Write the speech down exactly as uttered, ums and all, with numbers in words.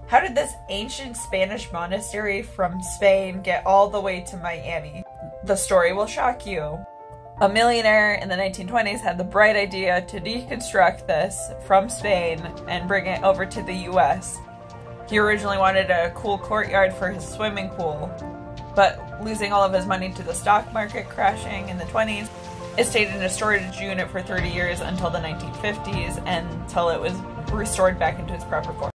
How did this ancient Spanish monastery from Spain get all the way to Miami? The story will shock you. A millionaire in the nineteen twenties had the bright idea to deconstruct this from Spain and bring it over to the U S. He originally wanted a cool courtyard for his swimming pool, but losing all of his money to the stock market crashing in the twenties, it stayed in a storage unit for thirty years until the nineteen fifties, until it was restored back into its proper form.